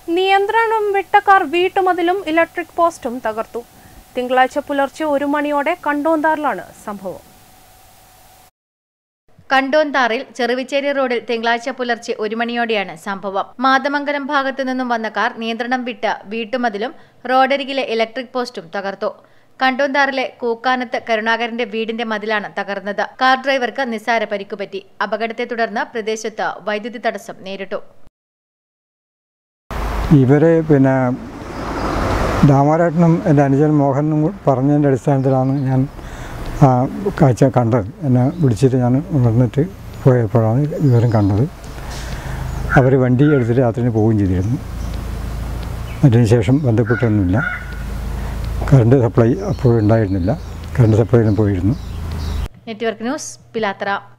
നിയന്ത്രണം വിട്ട car വീട്ടുമതിലും electric പോസ്റ്റും തകർത്തു. തിങ്കളാഴ്ച പുലർച്ചെ 1 മണിയോടെ കണ്ടോന്താറിലാണ് സംഭവം. കണ്ടോന്താറിൽ ചെറുവിച്ചേരി റോഡിൽ തിങ്കളാഴ്ച പുലർച്ചെ 1 മണിയോടെയാണ് സംഭവം. മാതമംഗലം ഭാഗത്തു നിന്നും വന്ന കാർ നിയന്ത്രണം വിട്ട വീട്ടുമതിലും റോഡരികിലെ ഇലക്ട്രിക് പോസ്റ്റും തകർത്തു. കണ്ടോന്താറിലെ കൂക്കാനത്ത് കരുണാകരന്റെ വീടിന്റെ മതിലാണ് തകർന്നത്. കാർ ഡ്രൈവർക്ക് നിസ്സാര പരിക്കുപറ്റി. അപകടത്തെ തുടർന്ന് പ്രദേശത്ത് വൈദ്യുതി തടസ്സം നേരിട്ടു. ഇവരെ ദാമോദരനും എൻ്റെ അനുജൻ മോഹനും പറഞ്ഞതിൻ്റെ അടിസ്ഥാനത്തിലാണ് ഞാൻ കാഴ്ച കണ്ടത്. എന്നെ വിളിച്ചിട്ട് ഞാൻ ഉണർന്നിട്ട് പോയപ്പോഴാണ് വിവരം കണ്ടത്. അവർ വണ്ടി എടുത്തിട്ട് രാത്രി പോവുകയും ചെയ്തിരുന്നു. അതിനുശേഷം ബന്ധപ്പെട്ടൊന്നുമില്ല. കറണ്ട് സപ്ലൈ അപ്പോഴുണ്ടായിരുന്നില്ല. കറണ്ട് സപ്ലൈ പോയിരുന്നു. Network news, Pilathara.